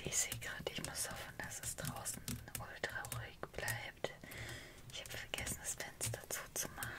Ich sehe gerade, ich muss hoffen, dass es draußen ultra ruhig bleibt. Ich habe vergessen, das Fenster zuzumachen.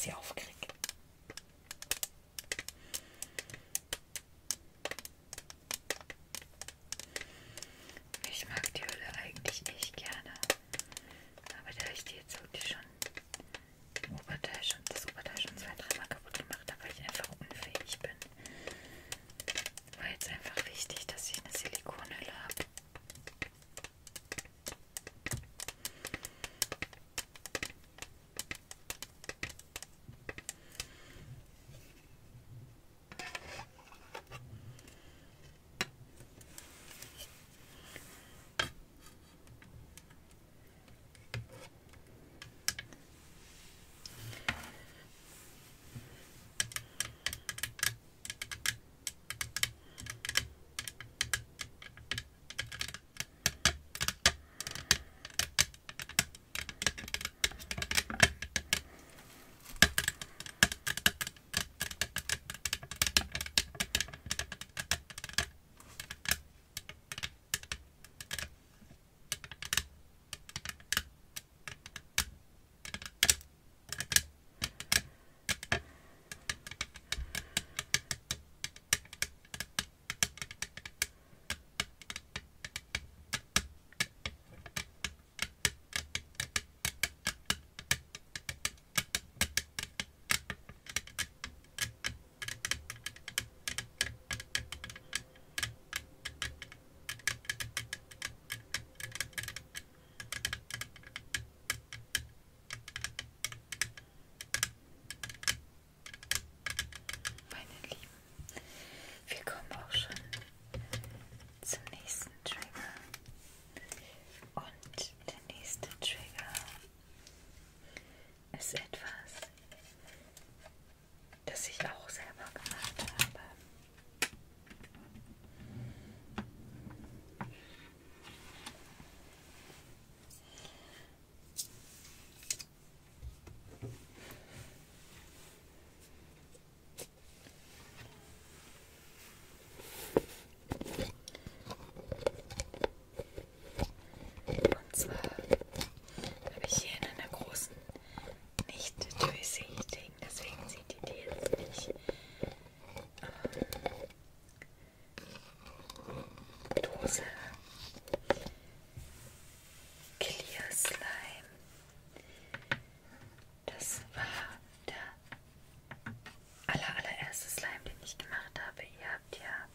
sie aufkriege. Ich mag die Hülle eigentlich echt gerne, aber da ich die jetzt wirklich schon das Oberteil schon 2-3 Mal kaputt gemacht habe, weil ich einfach unfähig bin, war jetzt einfach wichtig, dass ich eine Silikonhülle habe. Wir kommen auch schon zum nächsten Trigger. Und der nächste Trigger ist etwas, das ich auch selber gemacht habe. Und zwar habe ich hier in einer großen, nicht durchsichtigen, deswegen sieht ihr die jetzt nicht, Dose Clear Slime. Das war der allererste Slime, den ich gemacht habe. Ihr habt ja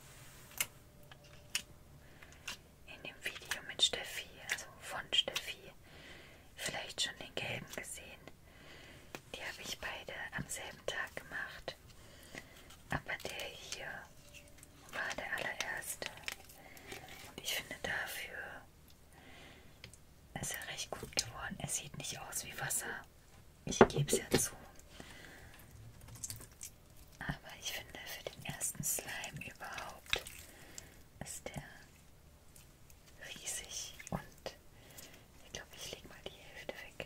in dem Video mit Steffi, also von Steffi, vielleicht schon den gelben gesehen. Die habe ich beide am selben Tag gemacht. Aber der hier war der allererste. Und ich finde dafür ist er recht gut geworden. Er sieht nicht aus wie Wasser. Ich gebe es ja zu. Aber ich finde für den ersten Slime überhaupt ist der riesig. Und ich glaube, ich lege mal die Hälfte weg.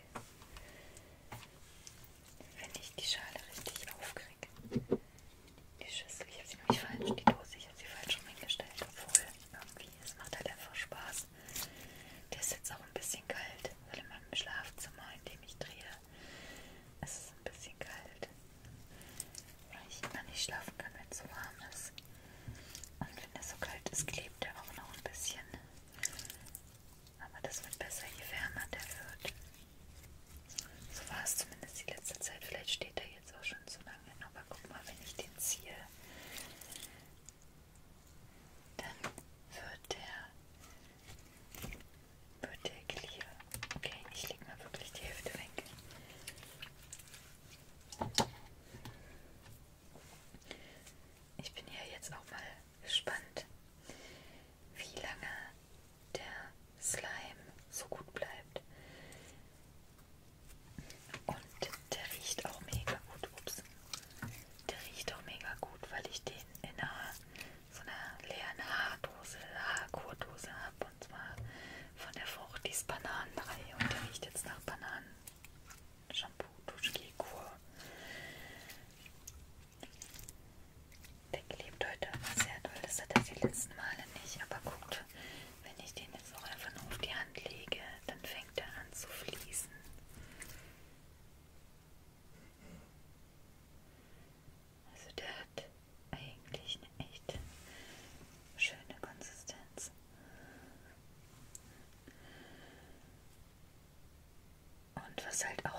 Wenn ich die Schale richtig aufkriege. Die Schüssel, ich habe sie nämlich falsch, die Dose, ich habe sie falsch rumhingestellt. Obwohl, irgendwie, es macht halt einfach Spaß. Der ist jetzt auch ein bisschen kalt, weil in meinem Schlafzimmer, in dem ich drehe, ist es ein bisschen kalt. Weil ich immer nicht schlafen kann, wenn es so warm ist.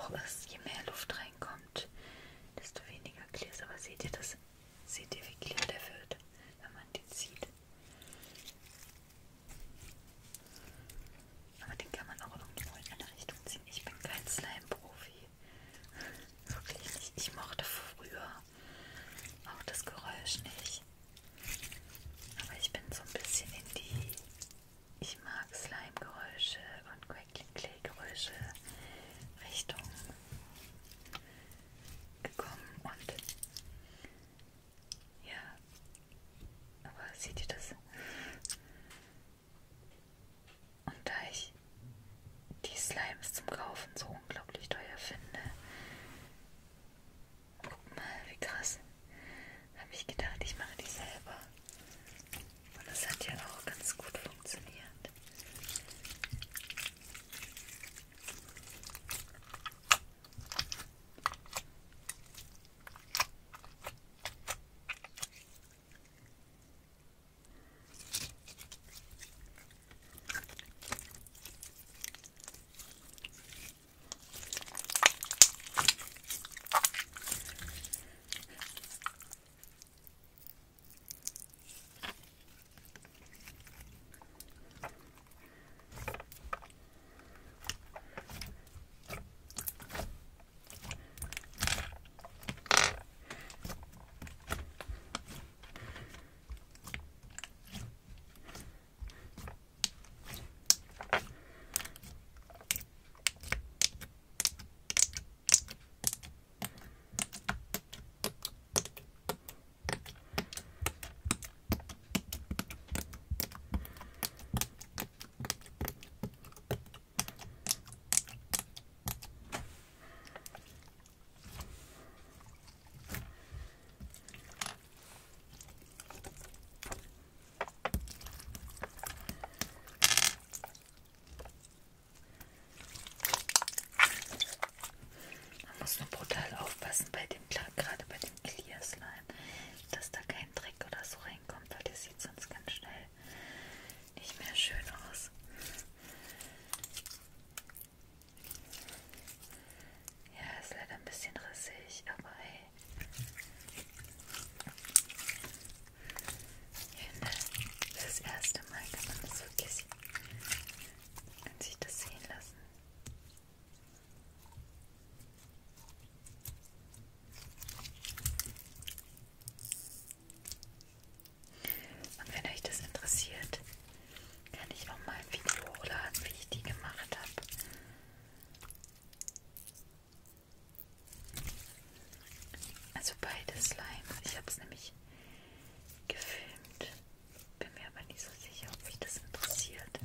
auch ist, je mehr Luft reinkommt, desto weniger clear ist. Aber seht ihr das? Seht ihr, wie clear der wird, wenn man den zieht? Aber den kann man auch irgendwo in eine Richtung ziehen. Ich bin kein Slime-Profi. Wirklich nicht. Ich mochte früher auch das Geräusch nicht. Aber ich bin so ein bisschen in die... Ich mag Slime-Geräusche und Crackling-Clay-Geräusche Richtung gekommen und ja, aber seht ihr das? Und da ich die Slimes zum Kaufen so unglaublich teuer finde, guck mal, wie krass, habe ich gedacht, ich mache die selber. Und das hat ja auch ganz gut funktioniert. Muss nur brutal aufpassen bei dem, gerade bei dem Clear Slime, dass da kein Dreck oder so reinkommt, weil der sieht sonst ganz schnell nicht mehr schön aus. Ja, ist leider ein bisschen rissig, aber hey. Ich finde, das erste Mal kann man das wirklich, kann sich das sehen lassen. Und wenn euch das interessiert, kann ich auch mal ein Video hochladen, wie ich die gemacht habe. Also beide Slime. Ich habe es nämlich gefilmt. Bin mir aber nicht so sicher, ob mich das interessiert.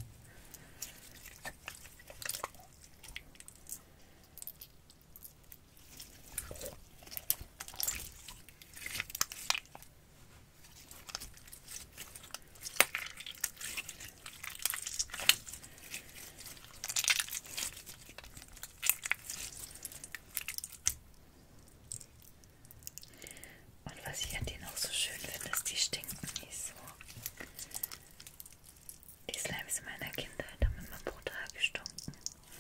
Und was ich an denen auch so schön finde, ist, die stinken nicht so. Die Slimes in meiner Kindheit haben immer brutal gestunken.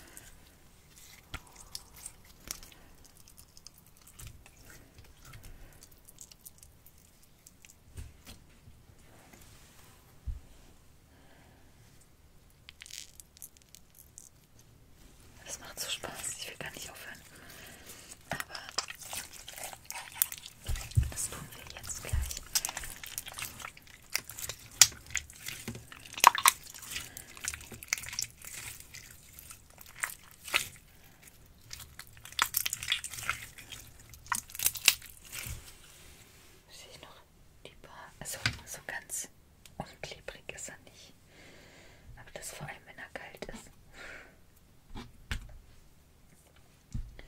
Das macht so Spaß, ich will gar nicht aufhören. Aber das tun wir jetzt gleich. Sehe ich noch die paar, also so ganz unklebrig ist er nicht. Aber das vor allem, wenn er kalt ist.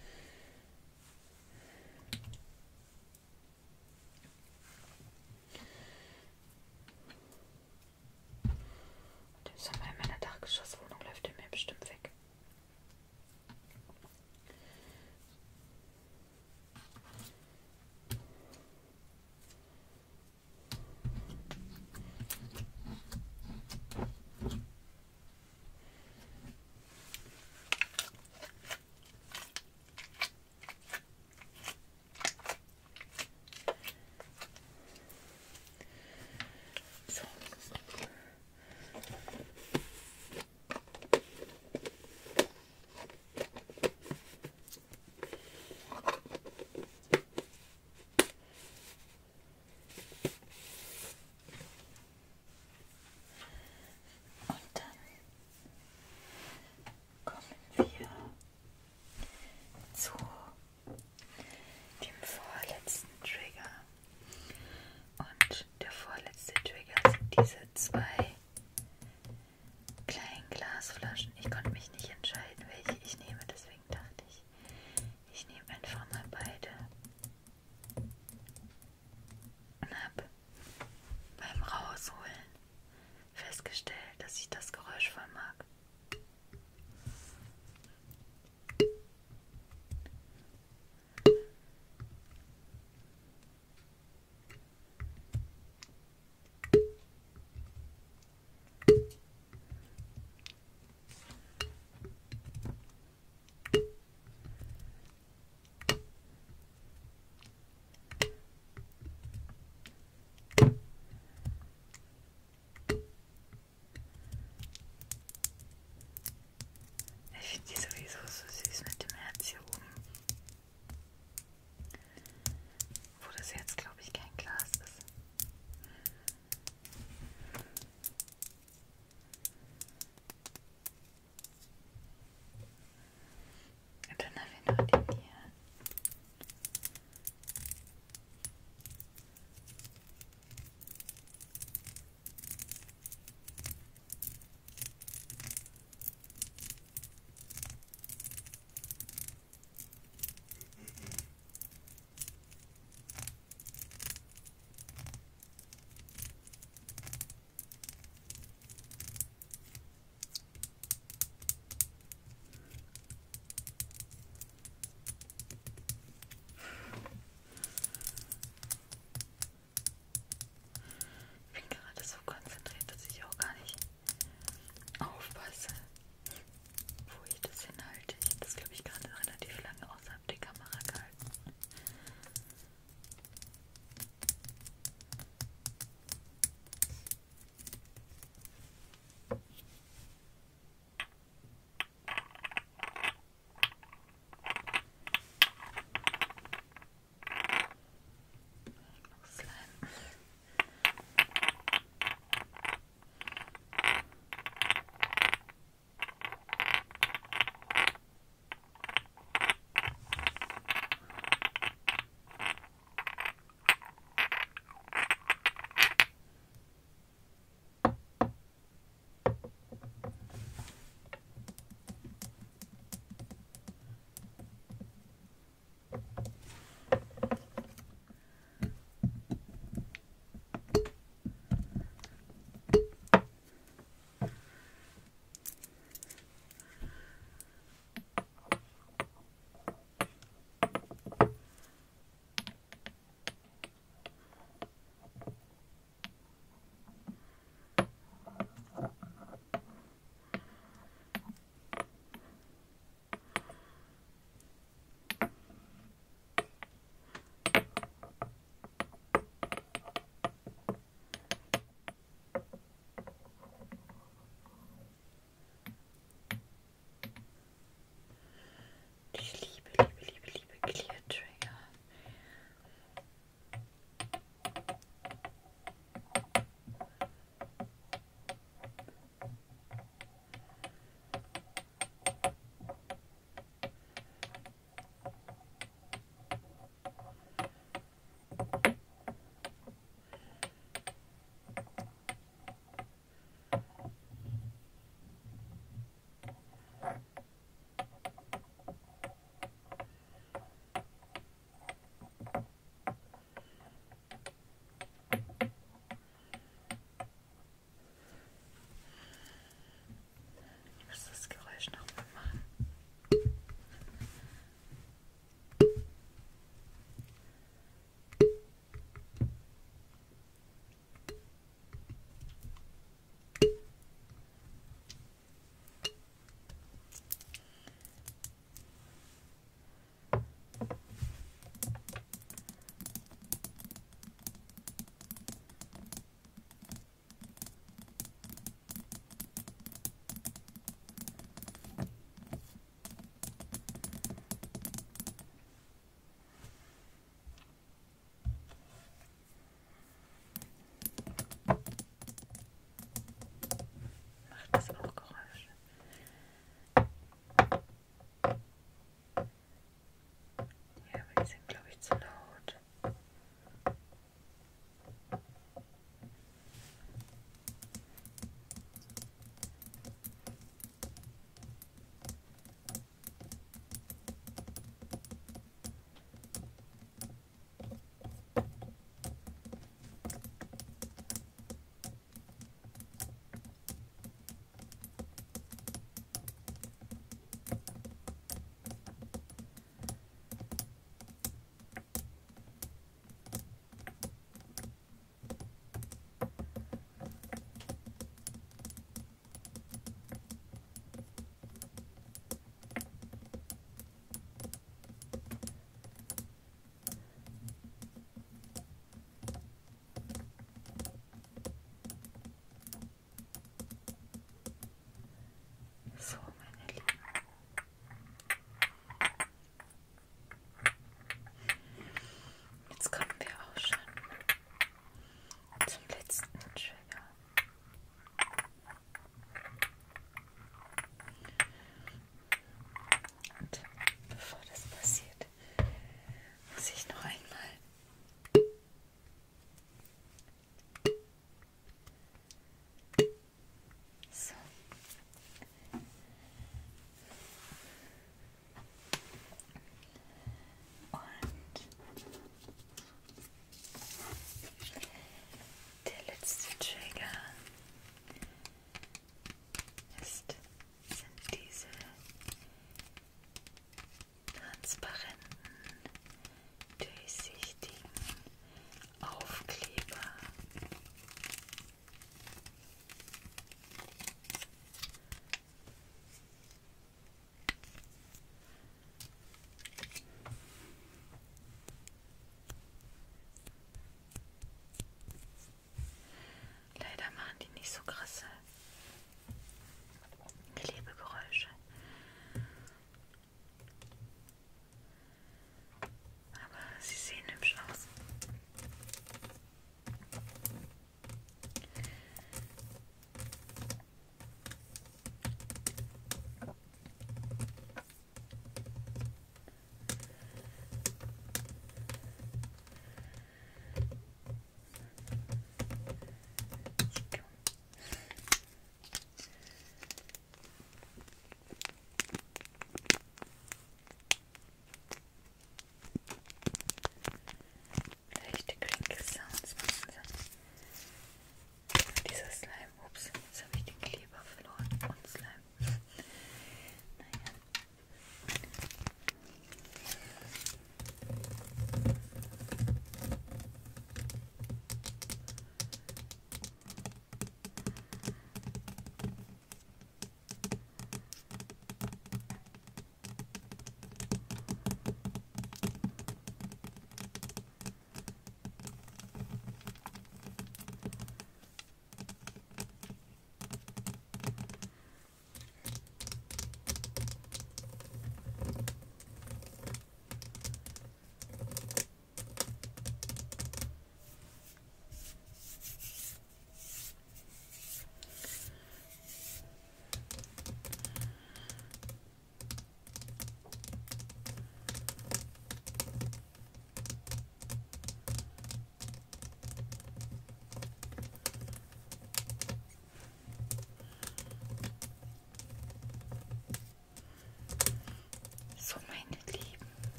2 kleinen Glasflaschen. Ich konnte mich nicht entscheiden, welche ich nehme, deswegen dachte ich, ich nehme einfach mal beide. Und habe